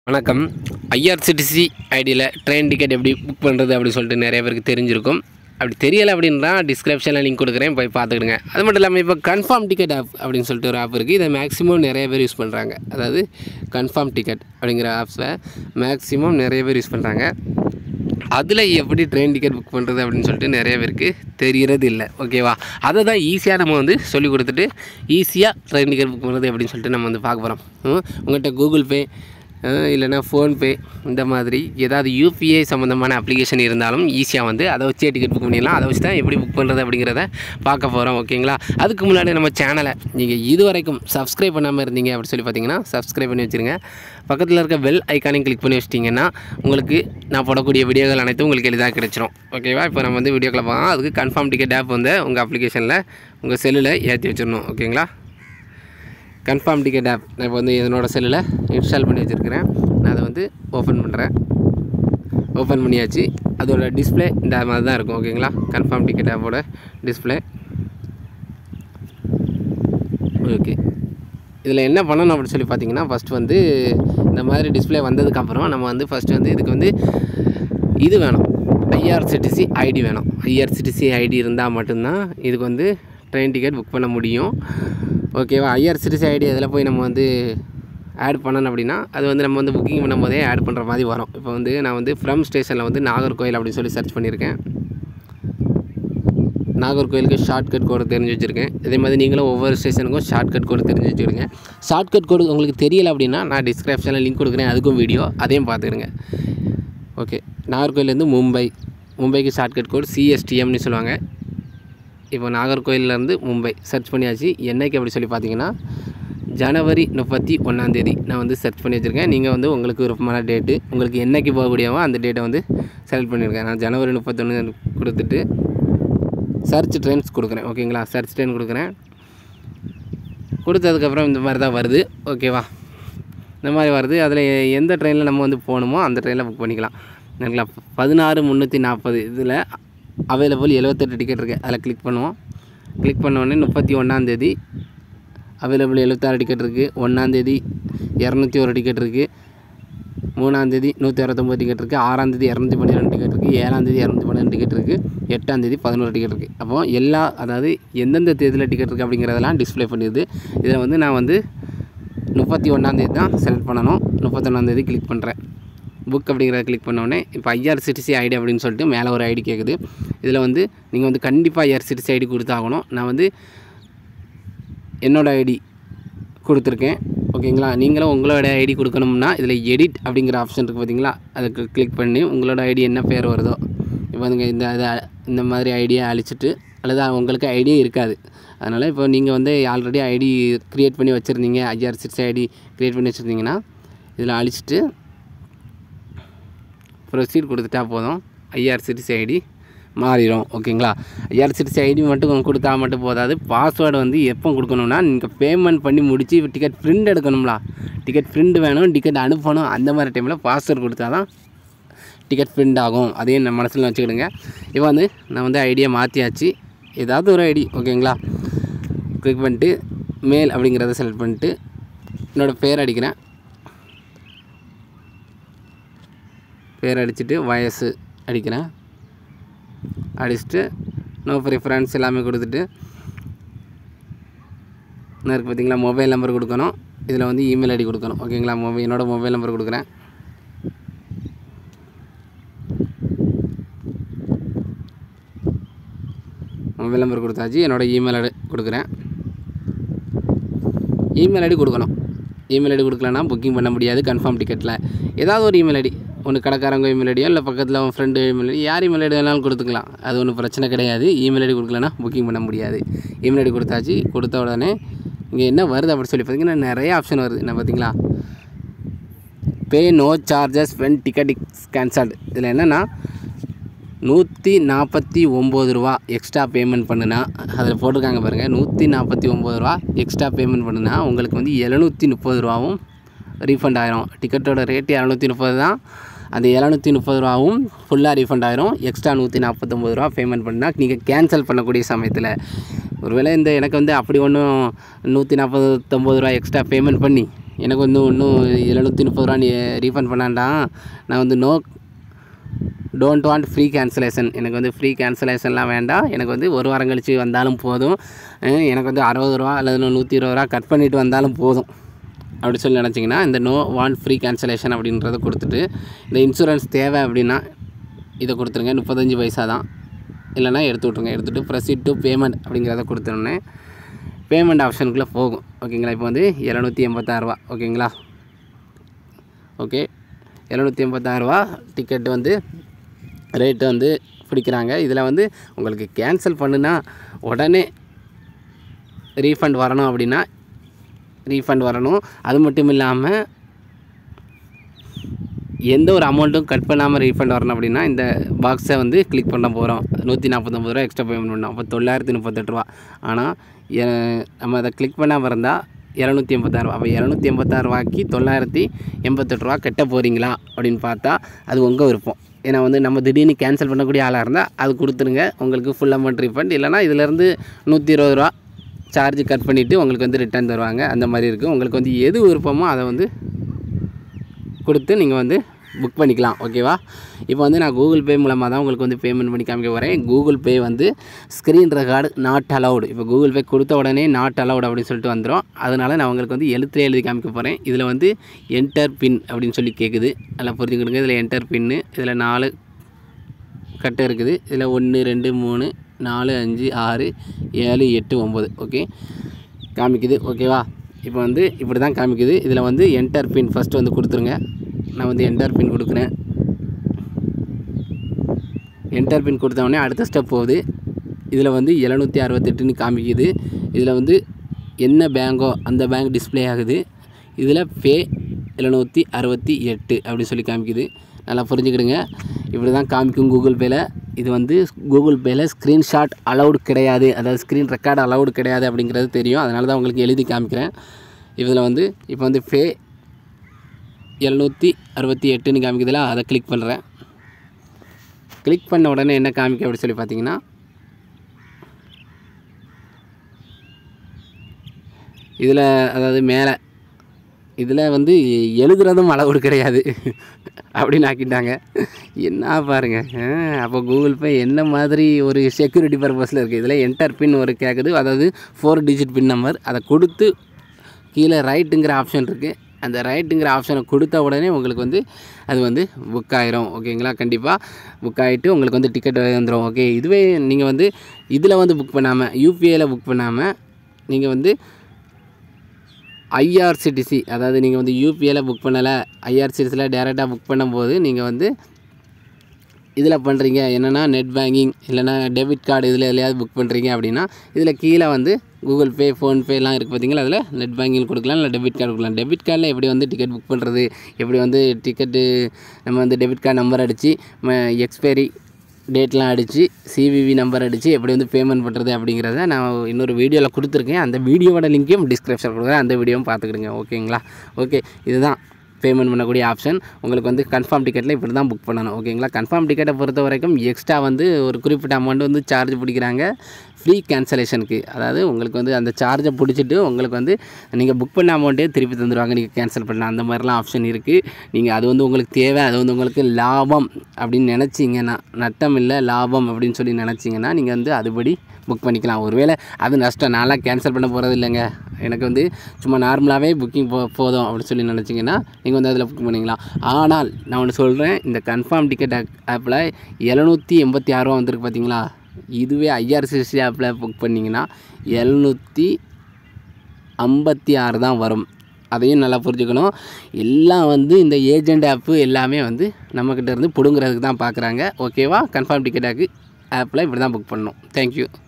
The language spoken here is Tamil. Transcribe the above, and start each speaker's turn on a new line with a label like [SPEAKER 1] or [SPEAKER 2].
[SPEAKER 1] வணக்கம். ஐஆர்சிடிசி ஐடியில் ட்ரெயின் டிக்கெட் எப்படி புக் பண்ணுறது அப்படின்னு சொல்லிட்டு நிறைய பேருக்கு தெரிஞ்சிருக்கும். அப்படி தெரியலை அப்படின்னா டிஸ்கிரிப்ஷனில் லிங்க் கொடுக்குறேன், போய் பார்த்துக்கிடுங்க. அது மட்டும் இல்லாமல் இப்போ கன்ஃபார்ம் டிக்கெட் ஆப் அப்படின்னு சொல்லிட்டு ஒரு ஆப் இருக்குது. இதை மேக்ஸிமம் நிறைய பேர் யூஸ் பண்ணுறாங்க. அதாவது கன்ஃபார்ம் டிக்கெட் அப்படிங்கிற ஆப்ஸை மேக்ஸிமம் நிறைய பேர் யூஸ் பண்ணுறாங்க. அதில் எப்படி ட்ரெயின் டிக்கெட் புக் பண்ணுறது அப்படின்னு சொல்லிட்டு நிறைய பேருக்கு தெரிகிறது இல்லை. ஓகேவா? அதை தான் ஈஸியாக நம்ம சொல்லி கொடுத்துட்டு ஈஸியாக ட்ரெயின் டிக்கெட் புக் பண்ணுறது அப்படின்னு சொல்லிட்டு நம்ம பார்க்க போகிறோம். உங்கள்கிட்ட கூகுள் பே இல்லைனா ஃபோன்பே இந்த மாதிரி ஏதாவது யூபிஐ சம்மந்தமான அப்ளிகேஷன் இருந்தாலும் ஈஸியாக அதை வச்சே டிக்கெட் புக் பண்ணிடலாம். அதை வச்சு தான் எப்படி புக் பண்ணுறது அப்படிங்கிறத பார்க்க போகிறோம். ஓகேங்களா? அதுக்கு முன்னாடி நம்ம சேனலை நீங்கள் இது வரைக்கும் சப்ஸ்கிரைப் பண்ணாமல் இருந்தீங்க அப்படின்னு சொல்லி பார்த்தீங்கன்னா சப்ஸ்கிரைப் பண்ணி வச்சுருங்க. பக்கத்தில் இருக்க பெல் ஐக்கானையும் கிளிக் பண்ணி வச்சிட்டிங்கன்னா உங்களுக்கு நான் போடக்கூடிய வீடியோகள் அனைத்தும் உங்களுக்கு எளிதாக கிடைச்சிரும். ஓகேவா? இப்போ நம்ம வீடியோக்களை பார்க்கலாம். அதுக்கு கன்ஃபார்ம் டிக்கெட் ஆப் உங்கள் அப்ளிகேஷனில் உங்கள் செல்லில் ஏற்றி வச்சிடணும். ஓகேங்களா? கன்ஃபார்ம் டிக்கெட் ஆப் நான் இப்போ என்னோடய செல்லில் இன்ஸ்டால் பண்ணி வச்சுருக்கிறேன். நான் அதை ஓப்பன் பண்ணுறேன். ஓப்பன் பண்ணியாச்சு. அதோட டிஸ்பிளே இந்த மாதிரி தான் இருக்கும். ஓகேங்களா? கன்ஃபார்ம் டிக்கெட் ஆப்போட டிஸ்பிளே. ஓகே, இதில் என்ன பண்ணணும் அப்படின்னு சொல்லி பார்த்தீங்கன்னா, ஃபஸ்ட்டு இந்த மாதிரி டிஸ்பிளே வந்ததுக்கப்புறம் நம்ம ஃபஸ்ட்டு இதுக்கு இது வேணும், ஐஆர்சிடிசி ஐடி வேணும். ஐஆர்சிடிசி ஐடி இருந்தால் மட்டும்தான் இதுக்கு ட்ரெயின் டிக்கெட் புக் பண்ண முடியும். ஓகேவா? ஐஆர்சிடிசி ஐடி அதில் போய் நம்ம ஆட் பண்ணணும் அப்படின்னா அது நம்ம புக்கிங் பண்ணும்போதே ஆட் பண்ணுற மாதிரி வரும். இப்போ நான் ஃப்ரம் ஸ்டேஷனில் நாகர்கோயில் அப்படின்னு சொல்லி சர்ச் பண்ணியிருக்கேன். நாகர்கோயிலுக்கு ஷார்ட்கட் கோடு தெரிஞ்சு வச்சுருக்கேன். இதே மாதிரி நீங்களும் ஒவ்வொரு ஸ்டேஷனுக்கும் ஷார்ட்கட் கோடு தெரிஞ்சு வச்சுருங்க. ஷார்ட்கட் கோடு உங்களுக்கு தெரியலை அப்படின்னா நான் டிஸ்கிரிப்ஷனில் லிங்க் கொடுக்குறேன், அதுக்கும் வீடியோ, அதையும் பார்த்துக்கிடுங்க. ஓகே, நாகர்கோயிலேருந்து மும்பைக்கு ஷார்ட்கட் கோடு சிஎஸ்டிஎம்னு சொல்லுவாங்க. இப்போ நாகர்கோயிலேருந்து மும்பை சர்ச் பண்ணியாச்சு. என்றைக்கு அப்படி சொல்லி பார்த்தீங்கன்னா ஜனவரி 31 நான் சர்ச் பண்ணி வச்சுருக்கேன். நீங்கள் உங்களுக்கு விருப்பமான டேட்டு, உங்களுக்கு என்றைக்கு போகக்கூடியவோ அந்த டேட்டை செலக்ட் பண்ணியிருக்கேன். நான் ஜனவரி 31 கொடுத்துட்டு சர்ச் ட்ரெயின்ஸ் கொடுக்குறேன். ஓகேங்களா? சர்ச் ட்ரெயின் கொடுக்குறேன். கொடுத்ததுக்கப்புறம் இந்த மாதிரி தான் வருது. ஓகேவா? இந்த மாதிரி வருது. அதில் எந்த ட்ரெயினில் நம்ம போகணுமோ அந்த ட்ரெயினில் புக் பண்ணிக்கலாம். சரிங்களா? 16340 இதில் அவைலபிள் 78 டிக்கெட் இருக்குது. அதில் கிளிக் பண்ணுவோம். கிளிக் பண்ணோடனே 31 அவைலபிள் 76 டிக்கெட் இருக்குது. 1 201 டிக்கெட் இருக்குது. 3 169 டிக்கெட் இருக்குது. 6 212 டிக்கெட் இருக்குது. 7 212 டிக்கெட் இருக்குது. 8 11 டிக்கெட் இருக்குது. அப்போது அதாவது எந்தெந்த தேதியில் டிக்கெட் இருக்குது அப்படிங்கிறதெல்லாம் டிஸ்பிளே பண்ணிடுது. இதில் நான் 31 தான் செலக்ட் பண்ணணும். 31 கிளிக் பண்ணுறேன். புக் அப்படிங்கிறத கிளிக் பண்ணோடனே இப்போ ஐஆர்சிடிசி ஐடி அப்படின்னு சொல்லிட்டு மேலே ஒரு ஐடி கேட்குது. இதில் நீங்கள் கண்டிப்பாக ஐஆர்சிடிசி ஐடி கொடுத்தாகணும். நான் என்னோடய ஐடி கொடுத்துருக்கேன். ஓகேங்களா? நீங்களும் உங்களோட ஐடி கொடுக்கணும்னா இதில் எடிட் அப்படிங்கிற ஆப்ஷன் இருக்குது பார்த்தீங்களா, அதுக்கு கிளிக் பண்ணி உங்களோட ஐடி என்ன பேர் வருதோ, இப்போ இந்த மாதிரி ஐடியை அழிச்சிட்டு, அல்லது உங்களுக்கு ஐடியே இருக்காது. அதனால் இப்போ நீங்கள் ஆல்ரெடி ஐடி க்ரியேட் பண்ணி வச்சுருந்தீங்க, ஐஆர்சிடிசி ஐடி க்ரியேட் பண்ணி வச்சுருந்தீங்கன்னா இதில் அழிச்சிட்டு ப்ரொசீட் கொடுத்துட்டா போதும், ஐஆர்சிடிசி ஐடி மாறிடும். ஓகேங்களா? ஐஆர்சிடிசி ஐடி மட்டும் கொடுத்தா மட்டும் போதாது. பாஸ்வேர்டு எப்போ கொடுக்கணும்னா நீங்கள் பேமெண்ட் பண்ணி முடித்து டிக்கெட் பிரிண்ட் எடுக்கணும்லா, டிக்கெட் பிரிண்ட் வேணும், டிக்கெட் அனுப்பணும், அந்த மாதிரி டைமில் பாஸ்வேர்டு கொடுத்தா தான் டிக்கெட் பிரிண்ட் ஆகும். அதையும் நம்ம மனசில் வச்சுக்கிடுங்க. இப்போ நான் ஐடியை மாற்றியாச்சு. ஏதாவது ஒரு ஐடி. ஓகேங்களா? கிளிக் பண்ணிட்டு மேல் அப்படிங்கிறத செலக்ட் பண்ணிட்டு என்னோடய பேர் அடிக்கிறேன். பேர் அடிச்சுட்டு வயசு அடிக்கிறேன். அடிச்சுட்டு நோ ப்ரிஃபரன்ஸ் எல்லாமே கொடுத்துட்டு என்ன இருக்குது பார்த்தீங்களா, மொபைல் நம்பர் கொடுக்கணும். இதில் இமெயில் ஐடி கொடுக்கணும். ஓகேங்களா? என்னோடய மொபைல் நம்பர் கொடுக்குறேன். மொபைல் நம்பர் கொடுத்தாச்சு. என்னோடய இமெயில் ஐடி கொடுக்குறேன். இமெயில் ஐடி கொடுக்கணும். இமெயில் ஐடி கொடுக்கலன்னா புக்கிங் பண்ண முடியாது. கன்ஃபார்ம் டிக்கெட்டில் ஏதாவது ஒரு இமெயில் ஐடி, ஒன்று கடைக்காரங்க இமெயில் ஐடியோ இல்லை பக்கத்தில் அவன் ஃப்ரெண்டு இமெயில் ஐடி, யார் இமெயில் ஐடி வேணாலும் கொடுத்துக்கலாம். அது ஒன்றும் பிரச்சனை கிடையாது. இமெயில் ஐடி கொடுக்கலன்னா புக்கிங் பண்ண முடியாது. இமெயில் ஐடி கொடுத்தாச்சு. கொடுத்த உடனே இங்கே என்ன வருது அப்படி சொல்லி பார்த்தீங்கன்னா நிறைய ஆப்ஷன் வருது. என்ன பார்த்தீங்களா, pay no charges when ticket is cancelled. இதில் என்னென்னா 149 ரூபா எக்ஸ்ட்ரா பேமெண்ட் பண்ணுனா, அதில் போட்டிருக்காங்க பாருங்கள், 149 ரூபா எக்ஸ்ட்ரா பேமெண்ட் பண்ணுனா உங்களுக்கு 730 ரூபாவும் ரீஃபண்ட் ஆகிரும். டிக்கெட்டோட ரேட்டு 730 தான். அந்த 730 ரூபாவும் ஃபுல்லாக ரீஃபண்ட் ஆகிரும். எக்ஸ்ட்ரா 149 ரூபா பேமெண்ட் பண்ணால் நீங்கள் கேன்சல் பண்ணக்கூடிய சமயத்தில் ஒருவேளை எனக்கு அப்படி ஒன்றும் 149 ரூபா எக்ஸ்ட்ரா பேமெண்ட் பண்ணி எனக்கு வந்து இன்னும் 730 ரூபா நீ ரீஃபண்ட் பண்ணாண்டா. நான் வந்து டோன்ட் வாண்ட் ஃப்ரீ கேன்சலேஷன். எனக்கு வந்து ஃப்ரீ கேன்சலேஷன்லாம் வேண்டாம். எனக்கு வந்து ஒரு வாரம் கழிச்சு வந்தாலும் போதும். எனக்கு வந்து 60 ரூபா அல்லது 120 ரூபா கட் பண்ணிவிட்டு வந்தாலும் போதும் அப்படி சொல்லி நினச்சிங்கன்னா இந்த நோ வாண்ட் ஃப்ரீ கேன்சலேஷன் அப்படின்றத கொடுத்துட்டு, இந்த இன்சூரன்ஸ் தேவை அப்படின்னா இதை கொடுத்துருங்க. 35 பைசா தான். இல்லைனா எடுத்து விட்ருங்க. எடுத்துகிட்டு ப்ரொசீட் டு பேமெண்ட் அப்படிங்கிறத கொடுத்துருன்னே பேமெண்ட் ஆப்ஷனுக்குள்ளே போகும். ஓகேங்களா. இப்போ வந்து 786 ரூபா. ஓகேங்களா. ஓகே, 786 ரூபா டிக்கெட்டு வந்து ரேட்டு வந்து பிடிக்கிறாங்க. இதில் வந்து உங்களுக்கு கேன்சல் பண்ணுனா உடனே ரீஃபண்ட் வரணும் அப்படின்னா ரீஃபண்ட் வரணும். அது மட்டும் இல்லாமல் எந்த ஒரு அமௌண்ட்டும் கட் பண்ணாமல் ரீஃபண்ட் வரணும் அப்படின்னா இந்த பாக்ஸை வந்து கிளிக் பண்ண போகிறோம். 149 ரூபா எக்ஸ்ட்ரா பேமெண்ட் பண்ணோம். அப்போ 938 ரூபா. ஆனால் நம்ம அதை கிளிக் பண்ணாமல் இருந்தால் 786 ரூபா. அப்போ 786 ரூபாய்க்கு 988 ரூபா கட்ட போகிறீங்களா அப்படின்னு பார்த்தா அது உங்கள் விருப்பம். ஏன்னா வந்து நம்ம திடீர்னு கேன்சல் பண்ணக்கூடிய ஆளாக இருந்தால் அது கொடுத்துருங்க, உங்களுக்கு ஃபுல் அமௌண்ட் ரீஃபண்ட். இல்லைனா இதிலேருந்து 120 ரூபா சார்ஜ் கட் பண்ணிவிட்டு உங்களுக்கு வந்து ரிட்டர்ன் தருவாங்க. அந்த மாதிரி இருக்குது. உங்களுக்கு வந்து எது விருப்பமோ அதை வந்து கொடுத்து நீங்கள் வந்து புக் பண்ணிக்கலாம். ஓகேவா. இப்போ வந்து நான் கூகுள் பே மூலமாக தான் உங்களுக்கு வந்து பேமெண்ட் பண்ணி காமிக்க போகிறேன். கூகுள் பே வந்து ஸ்க்ரீன் ரெக்கார்டு நாட் அலவுடு. இப்போ கூகுள் பே கொடுத்த உடனே நாட் அலவுட் அப்படின்னு சொல்லிட்டு வந்துடும். அதனால் நான் உங்களுக்கு வந்து எழுதி காமிக்க போகிறேன். இதில் வந்து என்டர் பின் அப்படின்னு சொல்லி கேட்குது. நல்லா புரிஞ்சுக்கிடுங்க. இதில் என்டர் பின்னு இதில் 4 கட்டை இருக்குது. இதில் 1 2 3 4 5 6 7 8 9 ஓகே காமிக்குது. ஓகேவா. இப்போ வந்து இப்படி தான் காமிக்குது. இதில் வந்து என்டர் பின் ஃபஸ்ட்டு வந்து கொடுத்துருங்க. நான் வந்து என்டர் பின் கொடுக்குறேன். என்டர் பின் கொடுத்தவொடனே அடுத்த ஸ்டெப் போகுது. இதில் வந்து 768ன்னு காமிக்குது. இதில் வந்து என்ன பேங்கோ அந்த பேங்க் டிஸ்பிளே ஆகுது. இதில் பே 768 அப்படி சொல்லி காமிக்குது. நல்லா புரிஞ்சுக்கிடுங்க. இப்படி தான் காமிக்கும் கூகுள் பேயில். இது வந்து கூகுள் பேயில் ஸ்க்ரீன்ஷாட் அலவுடு கிடையாது, அதாவது ஸ்க்ரீன் ரெக்கார்டு அலவுடு கிடையாது அப்படிங்கிறது தெரியும். அதனால தான் உங்களுக்கு எழுதி காமிக்கிறேன். இதில் வந்து இப்போ வந்து பே 768ன்னு காமிக்குதுல, அதை கிளிக் பண்ணுறேன். கிளிக் பண்ண உடனே என்ன காமிக்க அப்படி சொல்லி பார்த்தீங்கன்னா இதில் அதாவது மேலே இதில் வந்து எழுதுறதும் அளவுடு கிடையாது அப்படின்னு ஆக்கிட்டாங்க. என்ன பாருங்கள். அப்போ கூகுள் பே என்ன மாதிரி ஒரு செக்யூரிட்டி பர்பஸில் இருக்குது. இதில் என்டர் பின் ஒரு கேட்குது, அதாவது 4 டிஜிட் பின் நம்பர். அதை கொடுத்து கீழே ரைட்டுங்கிற ஆப்ஷன் இருக்குது. அந்த ரைட்டுங்கிற ஆப்ஷனை கொடுத்த உடனே உங்களுக்கு வந்து அது வந்து புக் ஆகிரும். ஓகேங்களா. கண்டிப்பாக புக் ஆகிட்டு உங்களுக்கு வந்து டிக்கெட் வந்துடும். ஓகே. இதுவே நீங்கள் வந்து இதில் வந்து புக் பண்ணாமல் யூபிஐயில் புக் பண்ணாமல் நீங்கள் வந்து ஐஆர்சிடிசி, அதாவது நீங்கள் வந்து யூபிஐயில் புக் பண்ணலை, ஐஆர்சிடிசியில் டேரெக்டாக புக் பண்ணும்போது நீங்கள் வந்து இதில் பண்ணுறீங்க என்னென்னா நெட் பேங்கிங் இல்லைனா டெபிட் கார்டு இதில் எதுலையாவது புக் பண்ணுறீங்க அப்படின்னா இதில் கீழே வந்து கூகுள் பே ஃபோன்பேலாம் இருக்குது பார்த்தீங்களா. அதில் நெட் பேங்கிங் கொடுக்கலாம், இல்லை டெபிட் கார்டு கொடுக்கலாம். டெபிட் கார்டில் எப்படி வந்து டிக்கெட் புக் பண்ணுறது, எப்படி வந்து டிக்கெட்டு நம்ம வந்து டெபிட் கார்டு நம்பர் அடித்து எக்ஸ்பைரி டேட்லாம் அடித்து சிவிவி நம்பர் அடித்து எப்படி வந்து பேமெண்ட் பண்ணுறது அப்படிங்கிறத நான் இன்னொரு வீடியோவில் கொடுத்துருக்கேன். அந்த வீடியோவோட லிங்க்கையும் டிஸ்கிரிப்ஷன் கொடுக்குறேன். அந்த வீடியோவும் பார்த்துக்கிடுங்க. ஓகேங்களா. ஓகே. இதுதான் பேமெண்ட் பண்ணக்கூடிய ஆப்ஷன். உங்களுக்கு வந்து கன்ஃபார்ம் டிக்கெட்டில் இப்படி தான் புக் பண்ணணும். ஓகேங்களா. கன்ஃபார்ம் டிக்கெட்டை பொறுத்த வரைக்கும் எக்ஸ்ட்ரா வந்து ஒரு குறிப்பிட்ட அமௌண்ட் வந்து சார்ஜ் பிடிக்கிறாங்க ஃப்ரீ கேன்சலேஷனுக்கு. அதாவது உங்களுக்கு வந்து அந்த சார்ஜை பிடிச்சிட்டு உங்களுக்கு வந்து நீங்கள் புக் பண்ண அமௌண்ட்டே திருப்பி தந்துடுவாங்க, நீங்கள் கேன்சல் பண்ணலாம். அந்த மாதிரிலாம் ஆப்ஷன் இருக்குது. நீங்கள் அது வந்து உங்களுக்கு தேவை, அது வந்து உங்களுக்கு லாபம் அப்படின்னு நினச்சிங்கன்னா, நட்டம் இல்லை லாபம் அப்படின்னு சொல்லி நினச்சிங்கன்னா நீங்கள் வந்து அதுபடி புக் பண்ணிக்கலாம். ஒருவேளை அது நஷ்டம், நான்லாம் கேன்சல் பண்ண போகிறது இல்லைங்க, எனக்கு வந்து சும்மா நார்மலாகவே புக்கிங் போதும் அப்படின்னு சொல்லி நினச்சிங்கன்னா நீங்கள் வந்து அதில் புக் பண்ணிக்கலாம். ஆனால் நான் ஒன்று சொல்கிறேன், இந்த கன்ஃபார்ம் டிக்கெட் ஆப்பில் 786 ரூபா வந்துருக்கு பார்த்தீங்களா. இதுவே ஐஆர்சிடிசி ஆப்பில் புக் பண்ணிங்கன்னா 756 தான் வரும். அதையும் நல்லா புரிஞ்சுக்கணும். எல்லாம் வந்து இந்த ஏஜெண்ட் ஆப்பு எல்லாமே வந்து நம்மக்கிட்ட இருந்து பிடுங்கிறதுக்கு தான் பார்க்குறாங்க. ஓகேவா. கன்ஃபார்ம் டிக்கெட் ஆப்பில் இப்படி தான் புக் பண்ணணும். தேங்க்யூ.